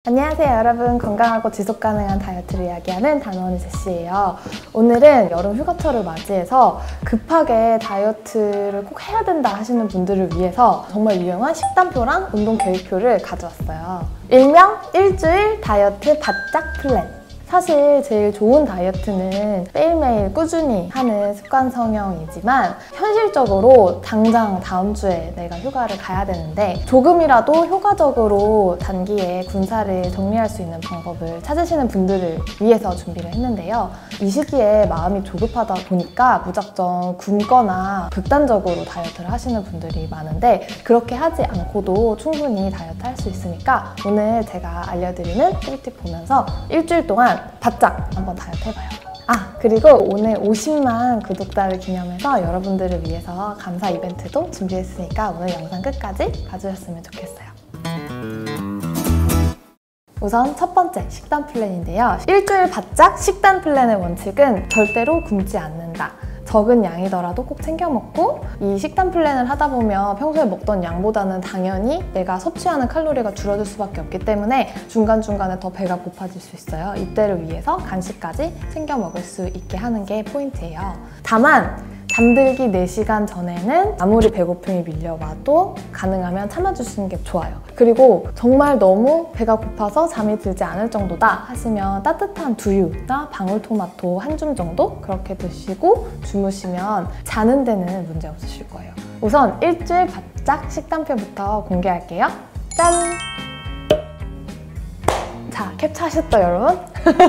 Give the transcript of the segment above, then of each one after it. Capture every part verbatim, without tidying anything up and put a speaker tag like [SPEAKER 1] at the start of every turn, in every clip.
[SPEAKER 1] 안녕하세요 여러분, 건강하고 지속가능한 다이어트를 이야기하는 단원이 제시예요. 오늘은 여름 휴가철을 맞이해서 급하게 다이어트를 꼭 해야 된다 하시는 분들을 위해서 정말 유용한 식단표랑 운동 계획표를 가져왔어요. 일명 일주일 다이어트 바짝 플랜. 사실 제일 좋은 다이어트는 매일매일 꾸준히 하는 습관 성형이지만 현실적으로 당장 다음 주에 내가 휴가를 가야 되는데 조금이라도 효과적으로 단기에 군살을 정리할 수 있는 방법을 찾으시는 분들을 위해서 준비를 했는데요. 이 시기에 마음이 조급하다 보니까 무작정 굶거나 극단적으로 다이어트를 하시는 분들이 많은데 그렇게 하지 않고도 충분히 다이어트 할 수 있으니까 오늘 제가 알려드리는 꿀팁 보면서 일주일 동안 바짝 한번 다이어트 해봐요. 아, 그리고 오늘 오십만 구독자를 기념해서 여러분들을 위해서 감사 이벤트도 준비했으니까 오늘 영상 끝까지 봐주셨으면 좋겠어요. 우선 첫 번째 식단 플랜인데요. 일주일 바짝 식단 플랜의 원칙은 절대로 굶지 않는다. 적은 양이더라도 꼭 챙겨 먹고 이 식단 플랜을 하다 보면 평소에 먹던 양보다는 당연히 내가 섭취하는 칼로리가 줄어들 수밖에 없기 때문에 중간중간에 더 배가 고파질 수 있어요. 이때를 위해서 간식까지 챙겨 먹을 수 있게 하는 게 포인트예요. 다만 잠들기 네 시간 전에는 아무리 배고픔이 밀려와도 가능하면 참아주시는 게 좋아요. 그리고 정말 너무 배가 고파서 잠이 들지 않을 정도다 하시면 따뜻한 두유나 방울토마토 한 줌 정도 그렇게 드시고 주무시면 자는 데는 문제 없으실 거예요. 우선 일주일 바짝 식단표부터 공개할게요. 짠! 자, 캡처하셨죠 여러분?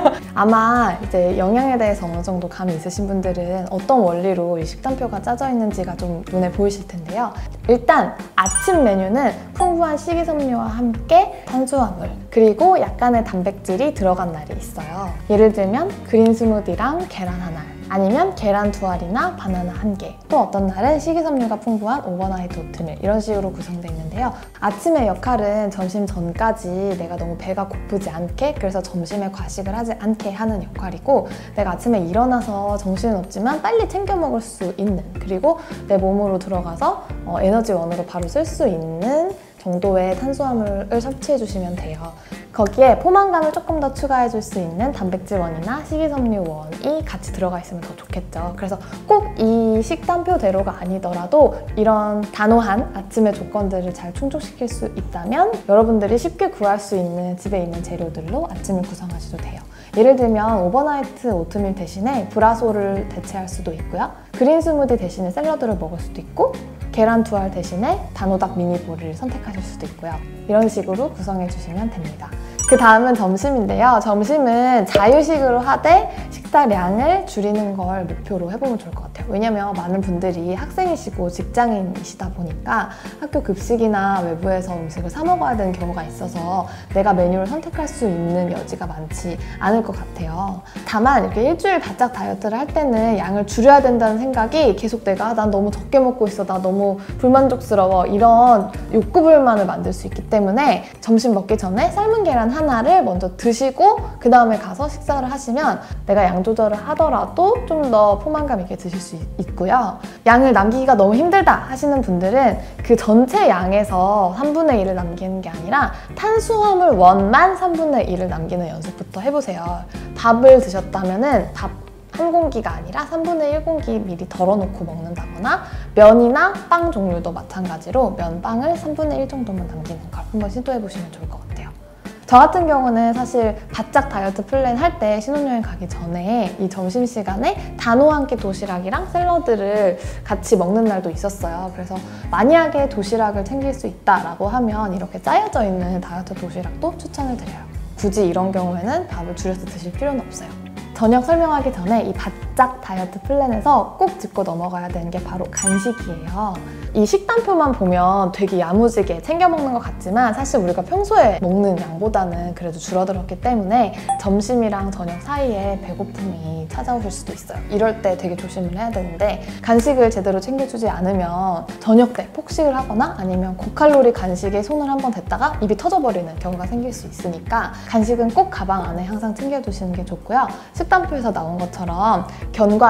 [SPEAKER 1] 아마 이제 영양에 대해서 어느 정도 감이 있으신 분들은 어떤 원리로 이 식단표가 짜져 있는지가 좀 눈에 보이실 텐데요. 일단 아침 메뉴는 풍부한 식이섬유와 함께 탄수화물 그리고 약간의 단백질이 들어간 날이 있어요. 예를 들면 그린 스무디랑 계란 하나 아니면 계란 두 알이나 바나나 한 개, 또 어떤 날은 식이섬유가 풍부한 오버나이트 오트밀 이런 식으로 구성되어 있는데요. 아침의 역할은 점심 전까지 내가 너무 배가 고프지 않게, 그래서 점심에 과식을 하지 않게 하는 역할이고, 내가 아침에 일어나서 정신은 없지만 빨리 챙겨 먹을 수 있는, 그리고 내 몸으로 들어가서 어, 에너지원으로 바로 쓸 수 있는 정도의 탄수화물을 섭취해 주시면 돼요. 거기에 포만감을 조금 더 추가해 줄 수 있는 단백질원이나 식이섬유원이 같이 들어가 있으면 더 좋겠죠. 그래서 꼭 이 식단표대로가 아니더라도 이런 단호한 아침의 조건들을 잘 충족시킬 수 있다면 여러분들이 쉽게 구할 수 있는 집에 있는 재료들로 아침을 구성하셔도 돼요. 예를 들면 오버나이트 오트밀 대신에 브라소를 대체할 수도 있고요. 그린 스무디 대신에 샐러드를 먹을 수도 있고, 계란 두 알 대신에 단호박 미니볼을 선택하실 수도 있고요. 이런 식으로 구성해 주시면 됩니다. 그 다음은 점심인데요. 점심은 자유식으로 하되 식사량을 줄이는 걸 목표로 해보면 좋을 것 같아요. 왜냐면 많은 분들이 학생이시고 직장인이시다 보니까 학교 급식이나 외부에서 음식을 사 먹어야 되는 경우가 있어서 내가 메뉴를 선택할 수 있는 여지가 많지 않을 것 같아요. 다만 이렇게 일주일 바짝 다이어트를 할 때는 양을 줄여야 된다는 생각이 계속 내가 난 너무 적게 먹고 있어, 나 너무 불만족스러워, 이런 욕구불만을 만들 수 있기 때문에 점심 먹기 전에 삶은 계란 하나를 먼저 드시고 그 다음에 가서 식사를 하시면 내가 양 조절을 하더라도 좀 더 포만감 있게 드실 수 있고요. 양을 남기기가 너무 힘들다 하시는 분들은 그 전체 양에서 삼분의 일을 남기는 게 아니라 탄수화물 원만 삼분의 일을 남기는 연습부터 해보세요. 밥을 드셨다면은 밥 한 공기가 아니라 삼분의 일 공기 미리 덜어놓고 먹는다거나, 면이나 빵 종류도 마찬가지로 면빵을 삼분의 일 정도만 남기는 걸 한번 시도해보시면 좋을 것 같아요. 저 같은 경우는 사실 바짝 다이어트 플랜 할 때 신혼여행 가기 전에 이 점심시간에 단호 한 끼 도시락이랑 샐러드를 같이 먹는 날도 있었어요. 그래서 만약에 도시락을 챙길 수 있다라고 하면 이렇게 짜여져 있는 다이어트 도시락도 추천을 드려요. 굳이 이런 경우에는 밥을 줄여서 드실 필요는 없어요. 저녁 설명하기 전에 이 바짝 다이어트 플랜에서 꼭 짚고 넘어가야 되는 게 바로 간식이에요. 이 식단표만 보면 되게 야무지게 챙겨 먹는 것 같지만 사실 우리가 평소에 먹는 양보다는 그래도 줄어들었기 때문에 점심이랑 저녁 사이에 배고픔이 찾아오실 수도 있어요. 이럴 때 되게 조심을 해야 되는데 간식을 제대로 챙겨주지 않으면 저녁 때 폭식을 하거나 아니면 고칼로리 간식에 손을 한번 댔다가 입이 터져버리는 경우가 생길 수 있으니까 간식은 꼭 가방 안에 항상 챙겨두시는 게 좋고요. 식단표에서 나온 것처럼 견과류,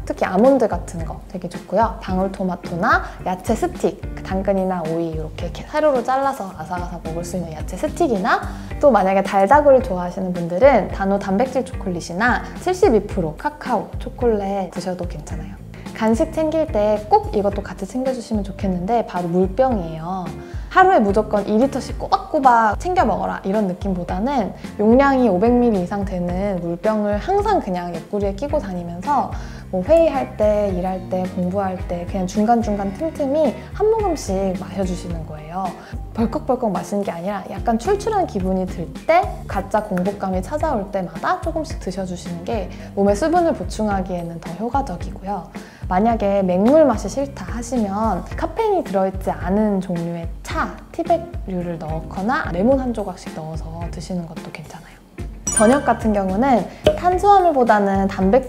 [SPEAKER 1] 특히 아몬드 같은 거 되게 좋고요. 방울토마토나 야채 스틱, 당근이나 오이 이렇게 세로로 잘라서 아삭아삭 먹을 수 있는 야채 스틱이나, 또 만약에 달다구를 좋아하시는 분들은 다노 단백질 초콜릿이나 칠십이 퍼센트 카카오 초콜릿 드셔도 괜찮아요. 간식 챙길 때 꼭 이것도 같이 챙겨주시면 좋겠는데 바로 물병이에요. 하루에 무조건 이 리터씩 꼬박꼬박 챙겨 먹어라 이런 느낌보다는 용량이 오백 밀리리터 이상 되는 물병을 항상 그냥 옆구리에 끼고 다니면서 뭐 회의할 때, 일할 때, 공부할 때 그냥 중간중간 틈틈이 한 모금씩 마셔주시는 거예요. 벌컥벌컥 마시는 게 아니라 약간 출출한 기분이 들 때, 가짜 공복감이 찾아올 때마다 조금씩 드셔주시는 게 몸에 수분을 보충하기에는 더 효과적이고요. 만약에 맹물 맛이 싫다 하시면 카페인이 들어있지 않은 종류의 차, 티백류를 넣거나 레몬 한 조각씩 넣어서 드시는 것도 괜찮아요. 저녁 같은 경우는 탄수화물보다는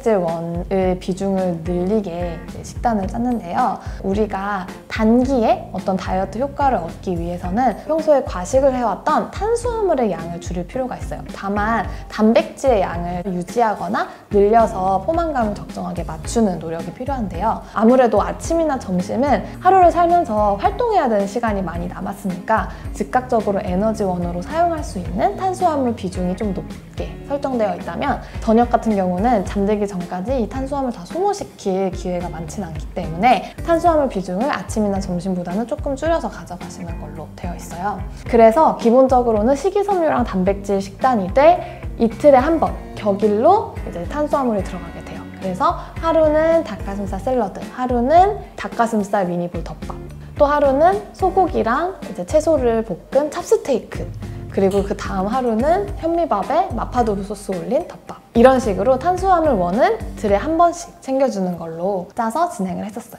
[SPEAKER 1] 단백질원의 비중을 늘리게 식단을 짰는데요. 우리가 단기에 어떤 다이어트 효과를 얻기 위해서는 평소에 과식을 해왔던 탄수화물의 양을 줄일 필요가 있어요. 다만 단백질의 양을 유지하거나 늘려서 포만감을 적정하게 맞추는 노력이 필요한데요. 아무래도 아침이나 점심은 하루를 살면서 활동해야 되는 시간이 많이 남았으니까 즉각적으로 에너지원으로 사용할 수 있는 탄수화물 비중이 좀 높게 설정되어 있다면, 저녁 같은 경우는 잠들기 전까지 이 탄수화물 다 소모시킬 기회가 많지는 않기 때문에 탄수화물 비중을 아침이나 점심보다는 조금 줄여서 가져가시는 걸로 되어 있어요. 그래서 기본적으로는 식이섬유랑 단백질 식단이되 이틀에 한 번 격일로 이제 탄수화물이 들어가게 돼요. 그래서 하루는 닭가슴살 샐러드, 하루는 닭가슴살 미니볼 덮밥, 또 하루는 소고기랑 이제 채소를 볶은 찹스테이크, 그리고 그 다음 하루는 현미밥에 마파두부 소스 올린 덮밥. 이런 식으로 탄수화물 원은 들에 한 번씩 챙겨주는 걸로 짜서 진행을 했었어요.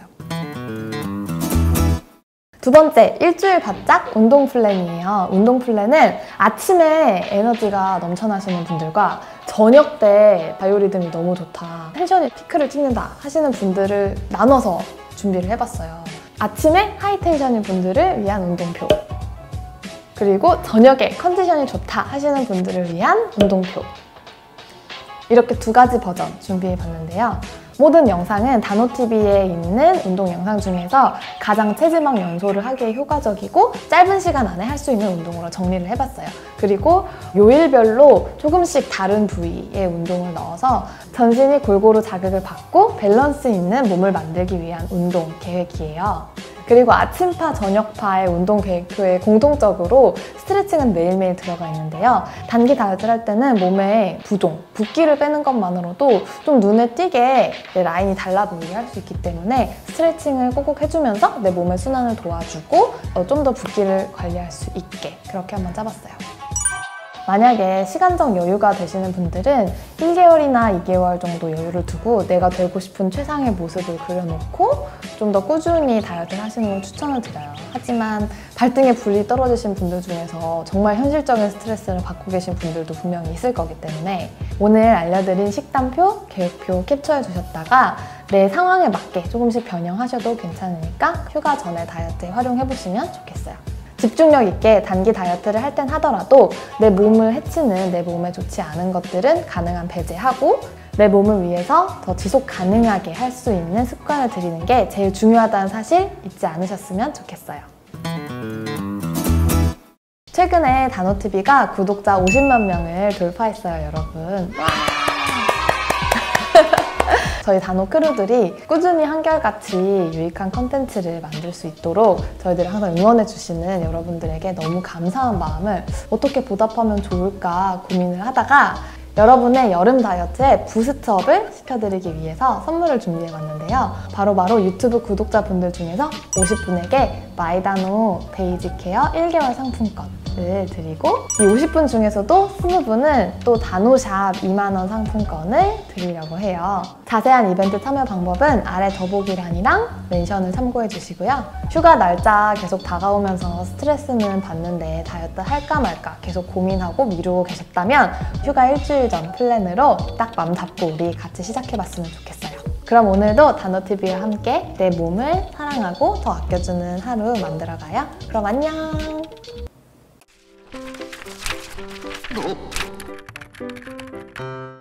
[SPEAKER 1] 두 번째, 일주일 바짝 운동 플랜이에요. 운동 플랜은 아침에 에너지가 넘쳐나시는 분들과 저녁 때 바이오리듬이 너무 좋다, 텐션이 피크를 찍는다 하시는 분들을 나눠서 준비를 해봤어요. 아침에 하이텐션인 분들을 위한 운동표, 그리고 저녁에 컨디션이 좋다 하시는 분들을 위한 운동표, 이렇게 두 가지 버전 준비해봤는데요. 모든 영상은 다노티비에 있는 운동 영상 중에서 가장 체지방 연소를 하기에 효과적이고 짧은 시간 안에 할 수 있는 운동으로 정리를 해봤어요. 그리고 요일별로 조금씩 다른 부위의 운동을 넣어서 전신이 골고루 자극을 받고 밸런스 있는 몸을 만들기 위한 운동 계획이에요. 그리고 아침파, 저녁파의 운동 계획표에 공통적으로 스트레칭은 매일매일 들어가 있는데요. 단기 다이어트를 할 때는 몸에 부종, 붓기를 빼는 것만으로도 좀 눈에 띄게 내 라인이 달라 보이게 할 수 있기 때문에 스트레칭을 꼭꼭 해주면서 내 몸의 순환을 도와주고 좀 더 붓기를 관리할 수 있게 그렇게 한번 짜봤어요. 만약에 시간적 여유가 되시는 분들은 일 개월이나 이 개월 정도 여유를 두고 내가 되고 싶은 최상의 모습을 그려놓고 좀 더 꾸준히 다이어트를 하시는 걸 추천을 드려요. 하지만 발등에 불이 떨어지신 분들 중에서 정말 현실적인 스트레스를 받고 계신 분들도 분명히 있을 거기 때문에 오늘 알려드린 식단표, 계획표 캡처해 두셨다가 내 상황에 맞게 조금씩 변형하셔도 괜찮으니까 휴가 전에 다이어트에 활용해보시면 좋겠어요. 집중력 있게 단기 다이어트를 할 땐 하더라도 내 몸을 해치는, 내 몸에 좋지 않은 것들은 가능한 배제하고 내 몸을 위해서 더 지속 가능하게 할 수 있는 습관을 들이는 게 제일 중요하다는 사실 잊지 않으셨으면 좋겠어요. 최근에 다노티비가 구독자 오십만 명을 돌파했어요, 여러분. 저희 다노 크루들이 꾸준히 한결같이 유익한 컨텐츠를 만들 수 있도록 저희들을 항상 응원해주시는 여러분들에게 너무 감사한 마음을 어떻게 보답하면 좋을까 고민을 하다가 여러분의 여름 다이어트에 부스트업을 시켜드리기 위해서 선물을 준비해봤는데요. 바로바로 유튜브 구독자분들 중에서 오십 분에게 마이다노 베이직 케어 일 개월 상품권을 드리고 이 오십 분 중에서도 이십 분은 또 다노샵 이만 원 상품권을 드리려고 해요. 자세한 이벤트 참여 방법은 아래 더보기란이랑 멘션을 참고해 주시고요. 휴가 날짜 계속 다가오면서 스트레스는 받는데 다이어트 할까 말까 계속 고민하고 미루고 계셨다면 휴가 일주일 전 플랜으로 딱 맘 잡고 우리 같이 시작해봤으면 좋겠어요. 그럼 오늘도 다노티비와 함께 내 몸을 사랑하고 더 아껴주는 하루 만들어가요. 그럼 안녕!
[SPEAKER 2] 어?